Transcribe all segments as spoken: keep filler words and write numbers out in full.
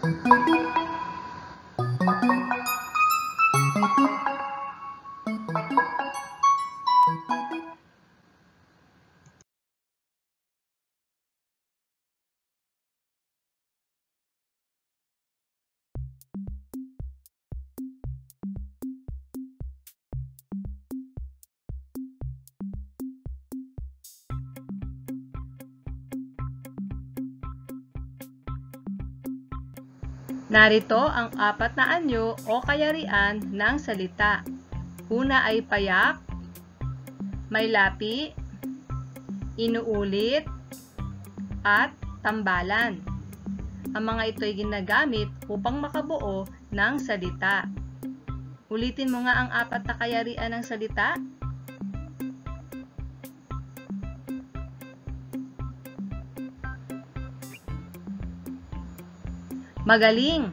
Narito ang apat na anyo o kayarian ng salita. Una ay payak, may lapi, inuulit, at tambalan. Ang mga ito ay ginagamit upang makabuo ng salita. Ulitin mo nga ang apat na kayarian ng salita. Magaling.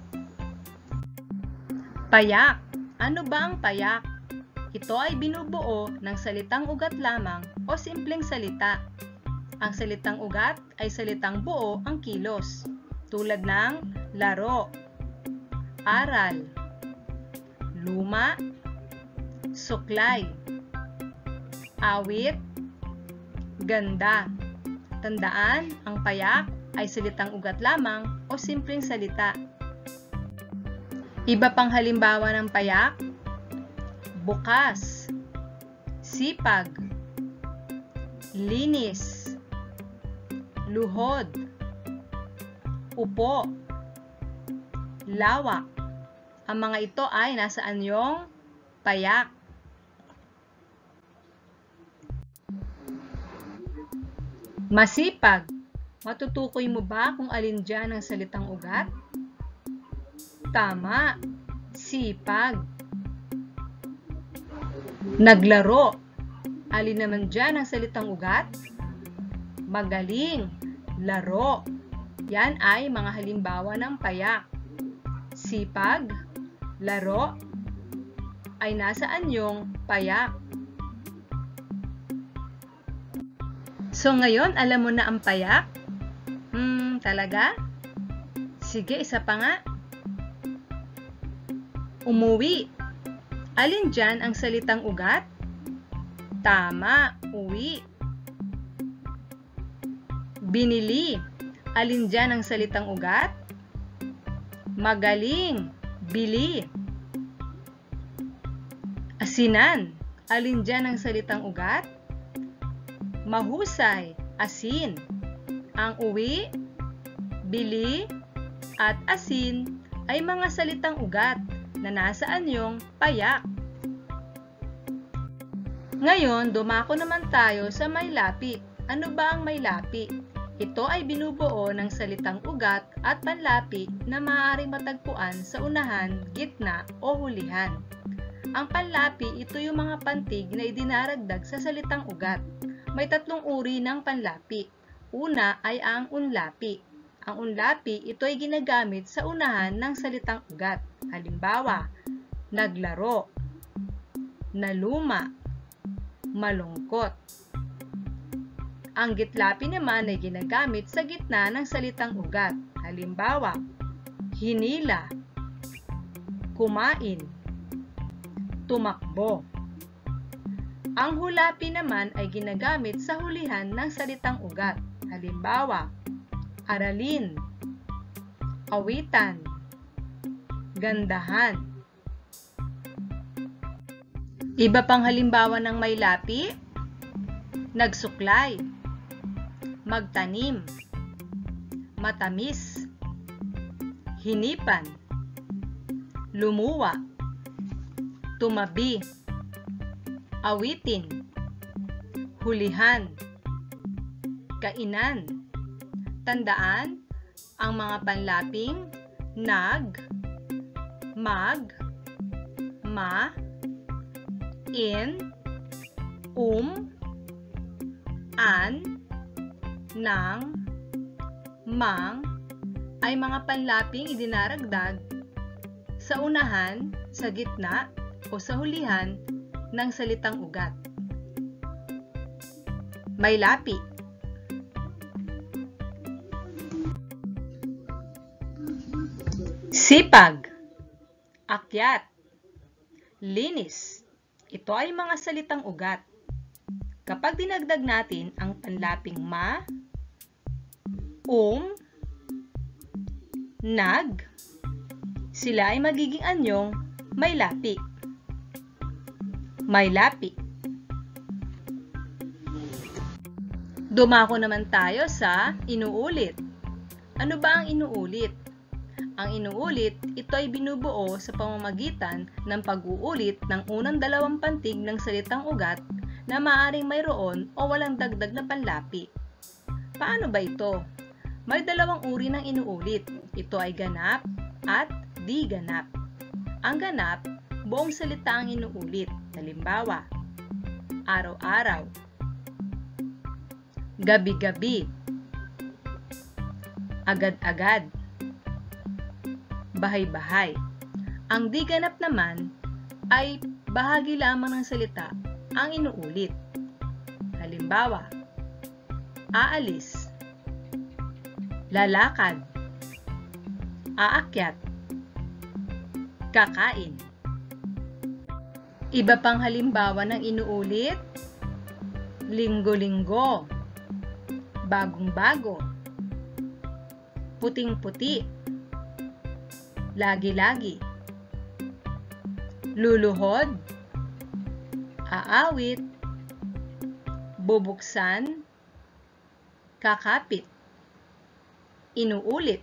Payak. Ano ba ang payak? Ito ay binubuo ng salitang ugat lamang o simpleng salita. Ang salitang ugat ay salitang buo ang kilos, tulad ng laro, aral, luma, suklay, awit, ganda. Tandaan, ang payak ay salitang ugat lamang o simpleng salita. Iba pang halimbawa ng payak: bukas, sipag, linis, luhod, upo, lawak. Ang mga ito ay nasa anyong payak. Masipag. Matutukoy mo ba kung alin dyan ang salitang ugat? Tama, sipag. Naglaro. Alin naman dyan ang salitang ugat? Magaling, laro. Yan ay mga halimbawa ng payak. Sipag, laro, ay nasa anyong payak. So ngayon, alam mo na ang payak? Hmm, talaga? Sige, isa pa nga. Umuwi. Alin dyan ang salitang ugat? Tama, uwi. Binili. Alin dyan ang salitang ugat? Magaling, bili. Asinan. Alin dyan ang salitang ugat? Mahusay, asin. Ang uwi, bili, at asin ay mga salitang ugat na nasa anyong payak. Ngayon, dumako naman tayo sa may lapi. Ano ba ang may lapi? Ito ay binubuo ng salitang ugat at panlapi na maaaring matagpuan sa unahan, gitna o hulihan. Ang panlapi, ito yung mga pantig na idinaragdag sa salitang ugat. May tatlong uri ng panlapi. Una ay ang unlapi. Ang unlapi, ito ay ginagamit sa unahan ng salitang ugat. Halimbawa, naglaro, naluma, malungkot. Ang gitlapi naman ay ginagamit sa gitna ng salitang ugat. Halimbawa, hinila, kumain, tumakbo. Ang hulapi naman ay ginagamit sa hulihan ng salitang ugat. Halimbawa, aralin, awitan, gandahan. Iba pang halimbawa ng may lapi: nagsuklay, magtanim, matamis, hinipan, lumuwa, tumabi, awitin, hulihan, kainan. Tandaan, ang mga panlaping nag, mag, ma, in, um, an, nang, mang ay mga panlaping idinaragdag sa unahan, sa gitna, o sa hulihan ng salitang ugat. May lapi. Sipag, akyat, linis. Ito ay mga salitang ugat. Kapag dinagdag natin ang panlaping ma, um, nag, sila ay magiging anyong may lapi. May lapi. Dumako naman tayo sa inuulit. Ano ba ang inuulit? Ang inuulit, ito ay binubuo sa pamamagitan ng pag-uulit ng unang dalawang pantig ng salitang ugat na maaaring mayroon o walang dagdag na panlapi. Paano ba ito? May dalawang uri ng inuulit. Ito ay ganap at di ganap. Ang ganap, buong salita ang inuulit. Halimbawa, araw-araw, gabi-gabi, agad-agad, bahay-bahay. Ang di ganap naman ay bahagi lamang ng salita ang inuulit. Halimbawa, aalis, lalakad, aakyat, kakain. Iba pang halimbawa ng inuulit, linggo-linggo, bagong-bago, puting-puti, lagi-lagi, luluhod, aawit, bubuksan, kakapit, inuulit.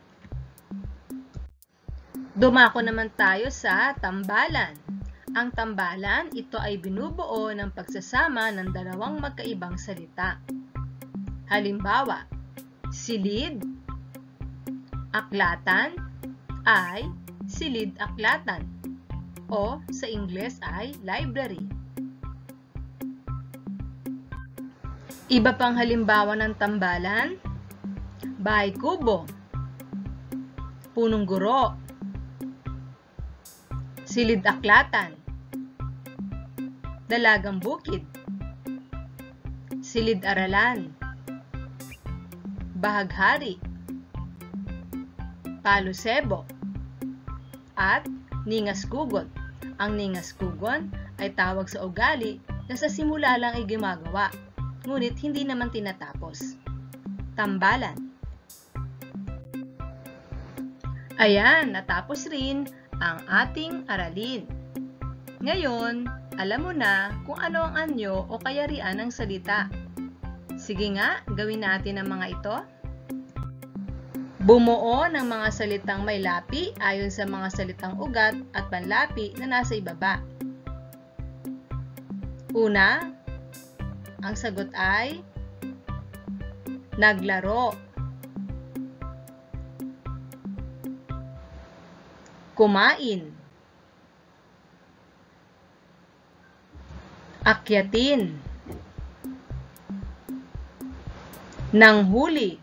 Dumako naman tayo sa tambalan. Ang tambalan, ito ay binubuo ng pagsasama ng dalawang magkaibang salita. Halimbawa, silid, aklatan ay silid-aklatan o sa Ingles ay library. Iba pang halimbawa ng tambalan, bahay kubo, punong guro, silid-aklatan, dalagang bukid, silid-aralan, bahaghari, palusebo, at ningas-kugon. Ang ningas-kugon ay tawag sa ugali na sa simula lang ay gumagawa, ngunit hindi naman tinatapos. Tambalan. Ayan, natapos rin ang ating aralin. Ngayon, alam mo na kung ano ang anyo o kayarian ng salita. Sige nga, gawin natin ang mga ito. Bumuo ng mga salitang may lapi ayon sa mga salitang ugat at panlapi na nasa ibaba. Una, ang sagot ay naglaro, kumain, akyatin, nanghuli,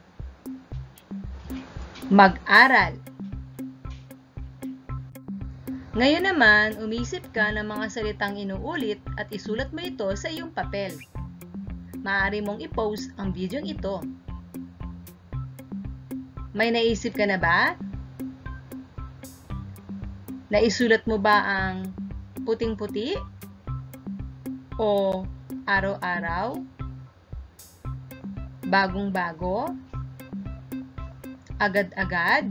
mag-aral. Ngayon naman, umisip ka ng mga salitang inuulit at isulat mo ito sa iyong papel. Maaari mong i-post ang video ito. May naisip ka na ba? Naisulat mo ba ang puting-puti? O araw-araw? Bagong-bago? Agad-agad?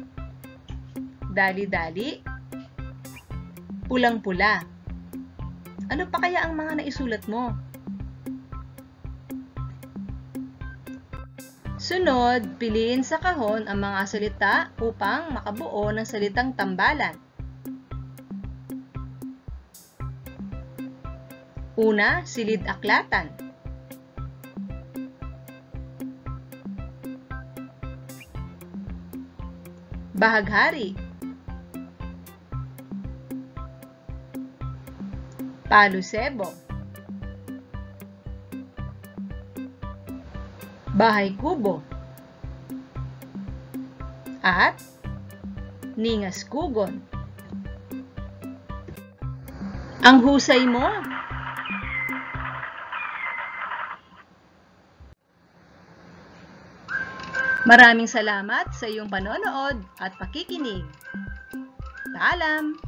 Dali-dali? Pulang-pula? Ano pa kaya ang mga naisulat mo? Sunod, piliin sa kahon ang mga salita upang makabuo ng salitang tambalan. Una, silid-aklatan. Bahaghari. Palusebo. Bahay kubo. At ningas-kugon. Ang husay mo! Maraming salamat sa iyong panonood at pakikinig. Paalam!